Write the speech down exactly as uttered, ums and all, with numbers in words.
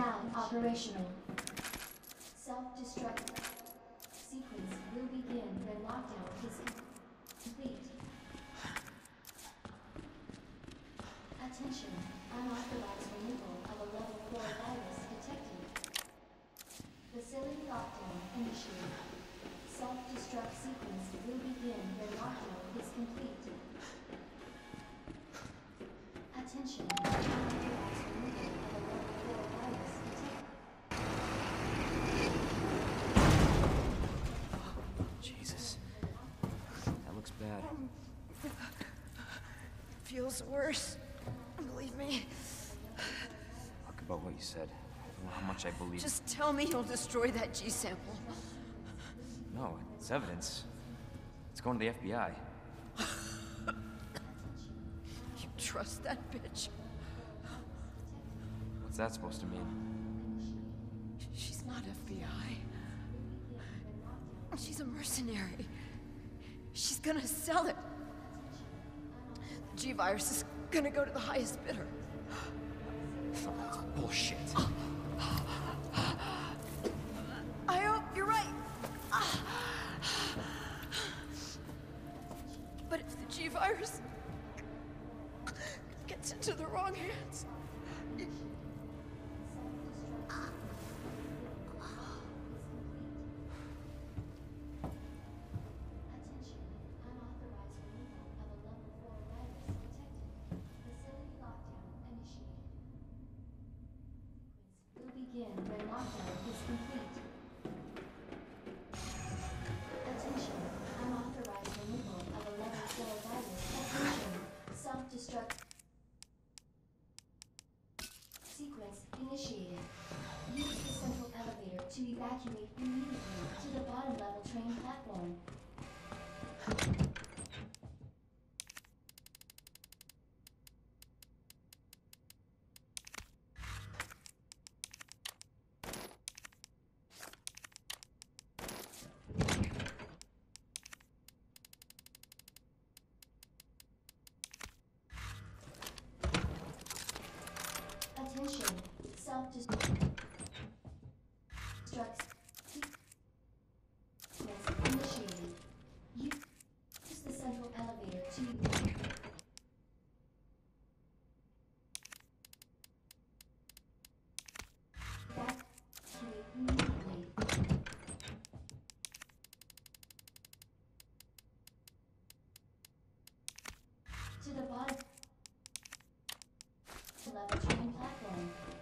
now operational. Self-destruct sequence will begin when lockdown is complete. Attention, unauthorized removal of a level four virus detected. Facility lockdown initiated. Self-destruct sequence will begin when lockdown is complete. Attention, unauthorized removal of a level four virus detected. Jesus. That looks bad. Feels worse. Believe me. Talk about what you said. I don't know how much I believe. Just tell me you'll destroy that G sample. No, it's evidence. It's going to the F B I. You trust that bitch? What's that supposed to mean? She's not F B I. She's a mercenary. She's gonna sell it. The G-Virus is gonna go to the highest bidder. That's bullshit. I hope you're right. But if the G-Virus gets into the wrong hands... it- Attention, unauthorized removal of a level four virus detected. Facility lockdown initiated. Sequence will begin when lockdown is complete. Attention, unauthorized removal of a level four virus. Attention, self-destruct sequence initiated. Use the central elevator to evacuate immediately to the bottom level train platform. Attention, self-destruct sequence initiated. Use the central elevator to evacuate immediately. To the bottom level train platform.